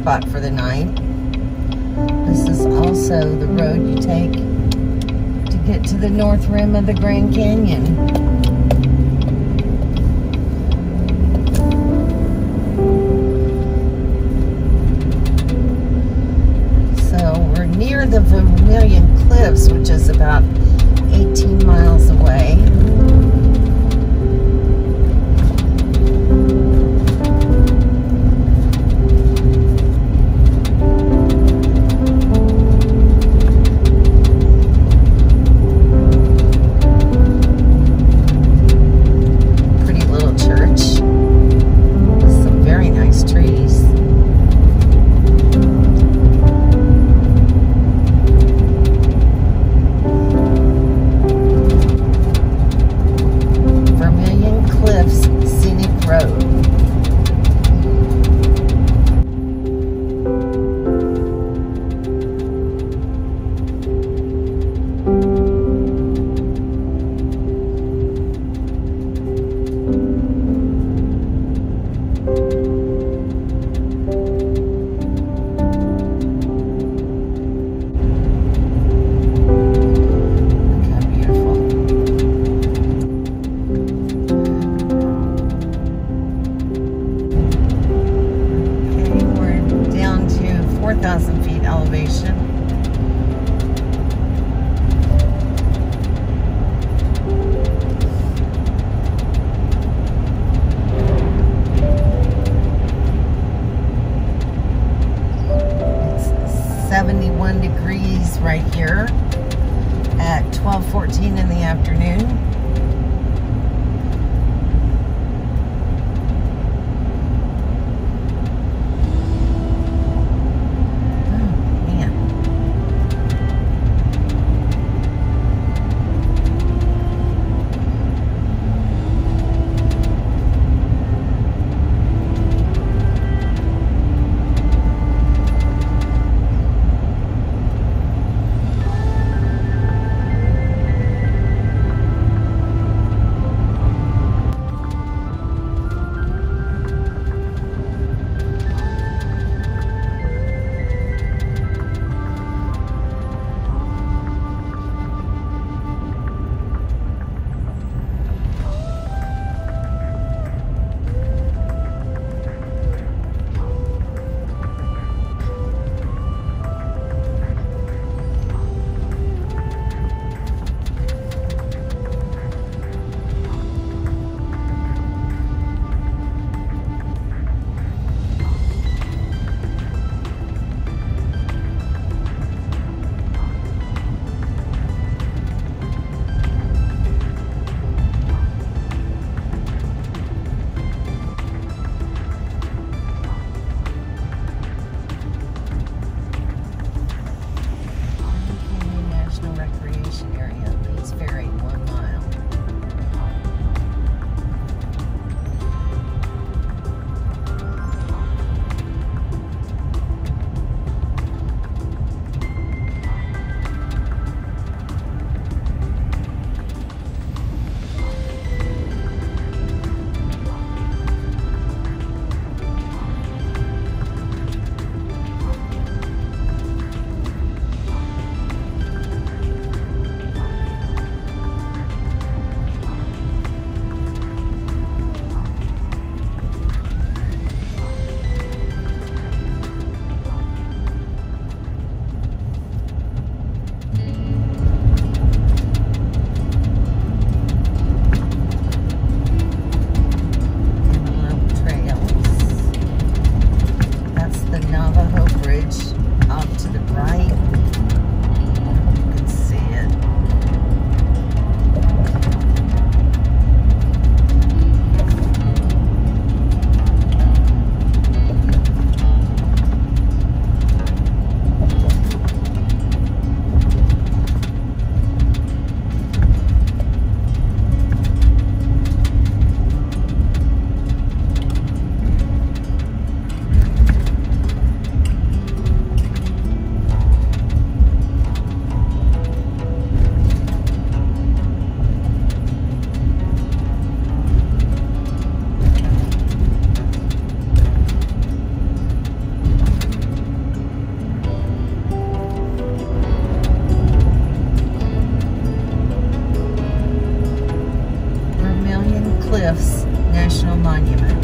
spot for the night. This is also the road you take to get to the north rim of the Grand Canyon. So we're near the Vermilion Cliffs, which is about 18 miles away. Cliffs National Monument.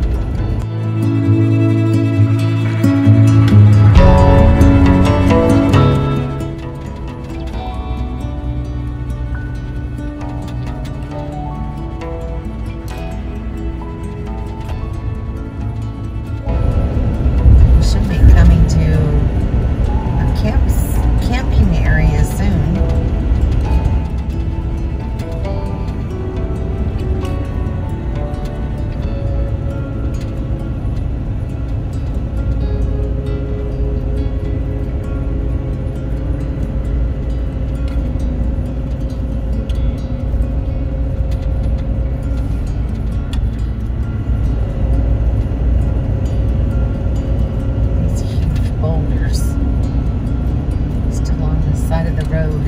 Camping area soon. These huge boulders along the side of the road.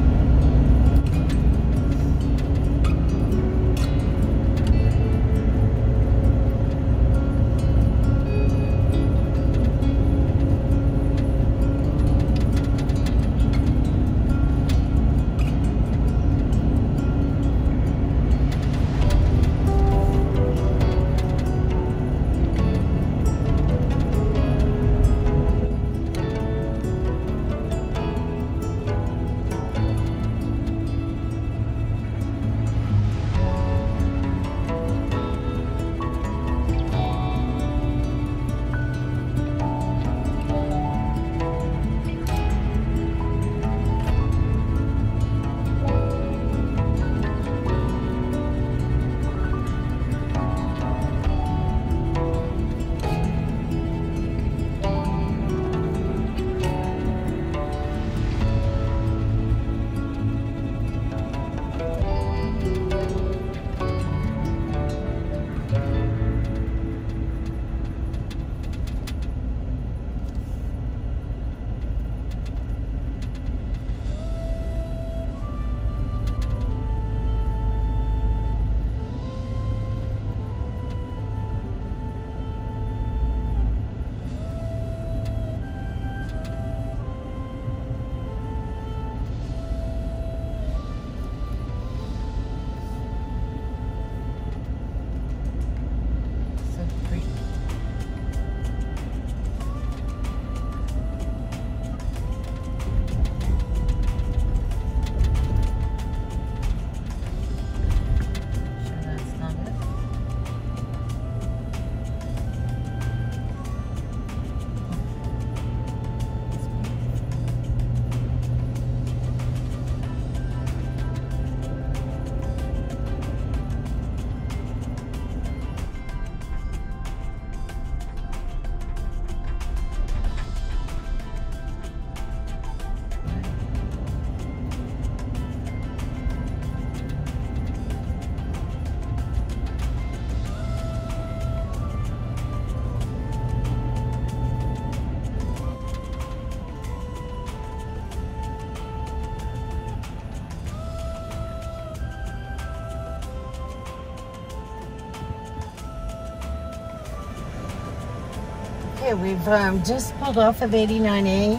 Okay, we've just pulled off of 89A.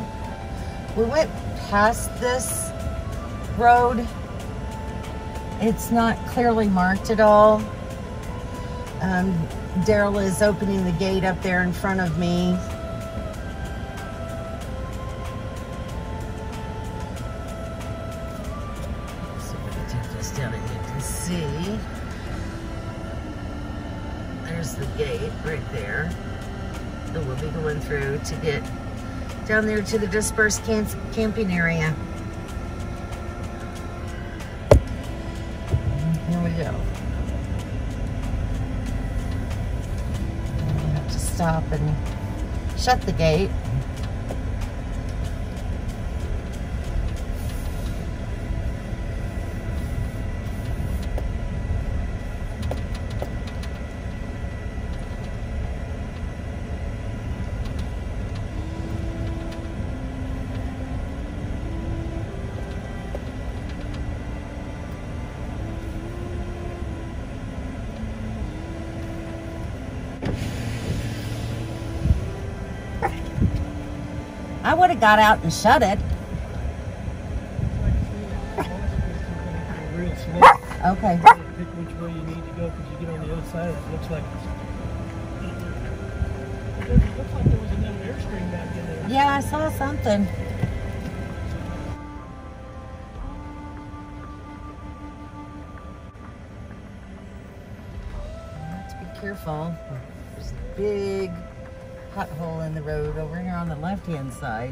We went past this road. It's not clearly marked at all. Daryl is opening the gate up there in front of me. So we're going to take this down and you can see there's the gate right there. So we'll be going through to get down there to the dispersed camping area. Here we go. We have to stop and shut the gate. I would have got out and shut it. Real slow. Okay. Pick pick which way you need to go because you get on the other side. It looks like it looks like there was another airstream back in there. Yeah, I saw something. Have to be careful. There's a big pothole in the road over here on the left-hand side.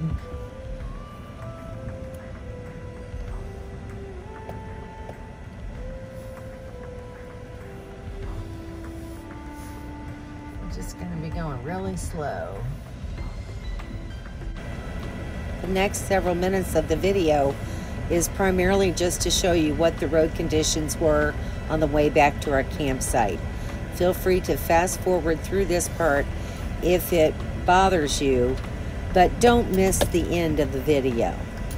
Just going to be going really slow. The next several minutes of the video is primarily just to show you what the road conditions were on the way back to our campsite. Feel free to fast forward through this part if it bothers you, but don't miss the end of the video.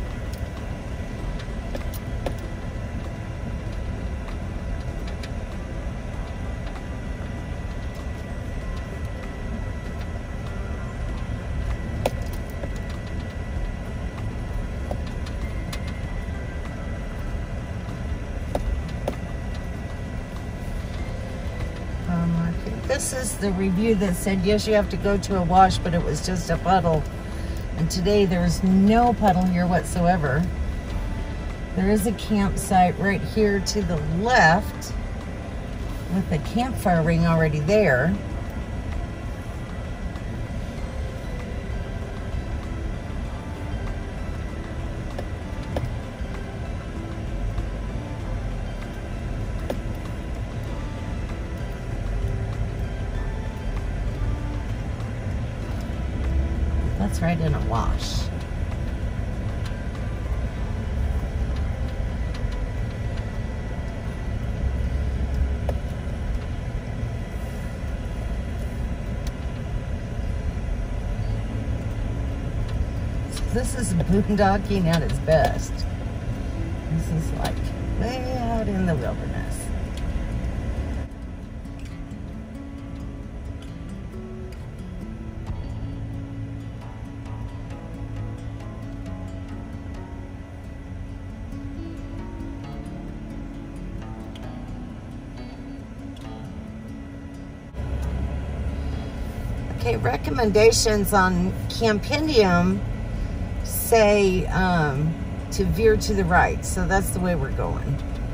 This is the review that said, yes, you have to go to a wash, but it was just a puddle. And today there's no puddle here whatsoever. There is a campsite right here to the left with a campfire ring already there. That's right in a wash. So this is boondocking at its best. This is like way out in the wilderness. Okay, recommendations on Campendium say to veer to the right, so that's the way we're going.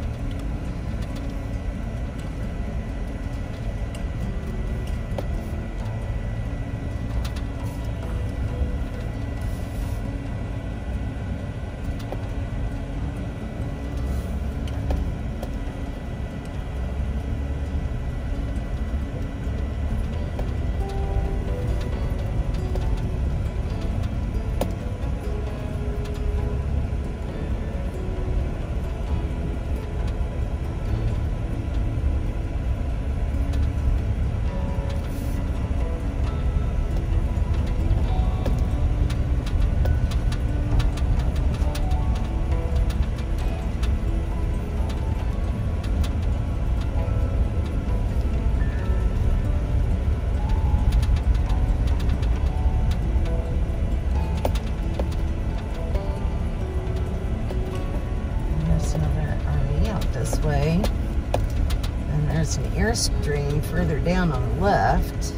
This way, and there's an airstream further down on the left.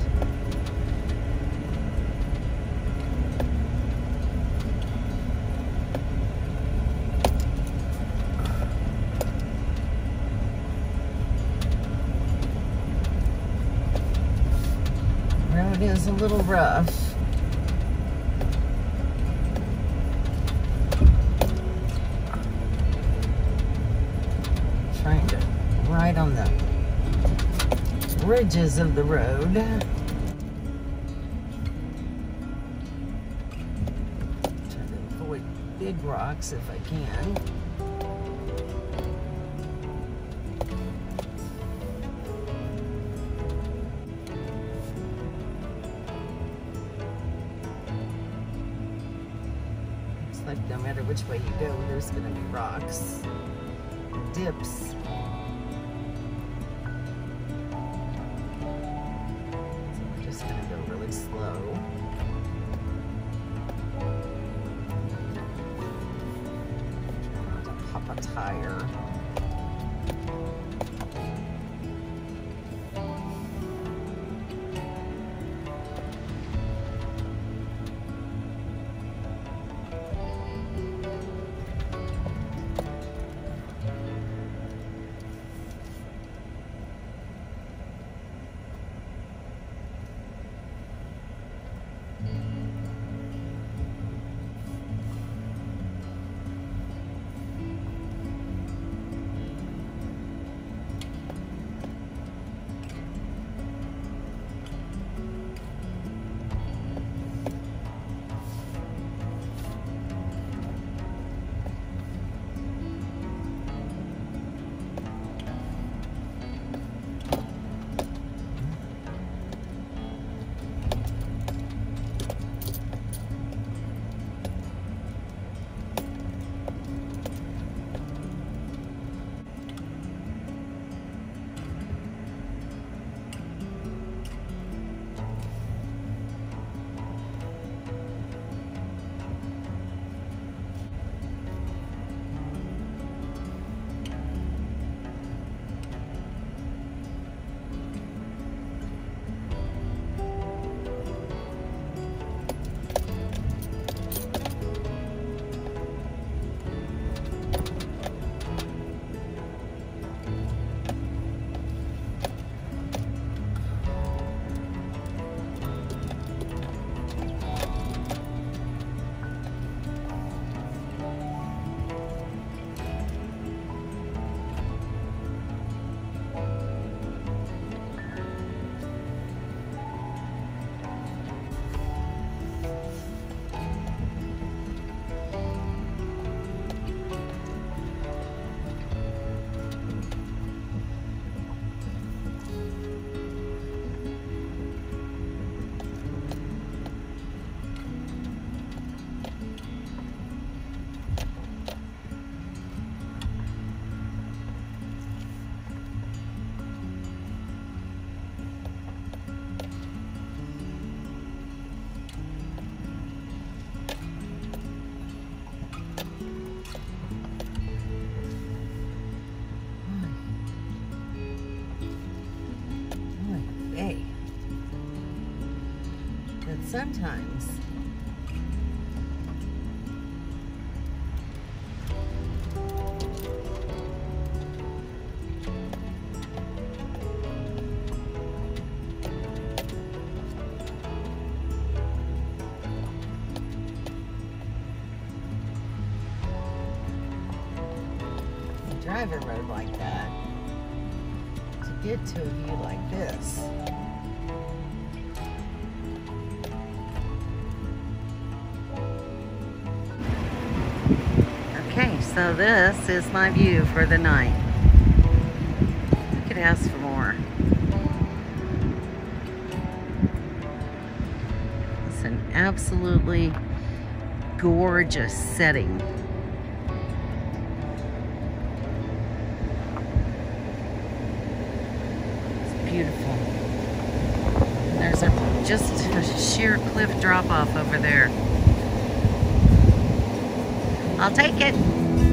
The road is a little rough. Trying to ride on the ridges of the road. Trying to avoid big rocks if I can. Looks like no matter which way you go, there's gonna be rocks. Dips. So we're just going to go really slow. Try not to pop a tire. sometimes. You drive a road like that to get to a view like this. Okay, so this is my view for the night. I could ask for more. It's an absolutely gorgeous setting. It's beautiful. And there's just a sheer cliff drop off over there. I'll take it.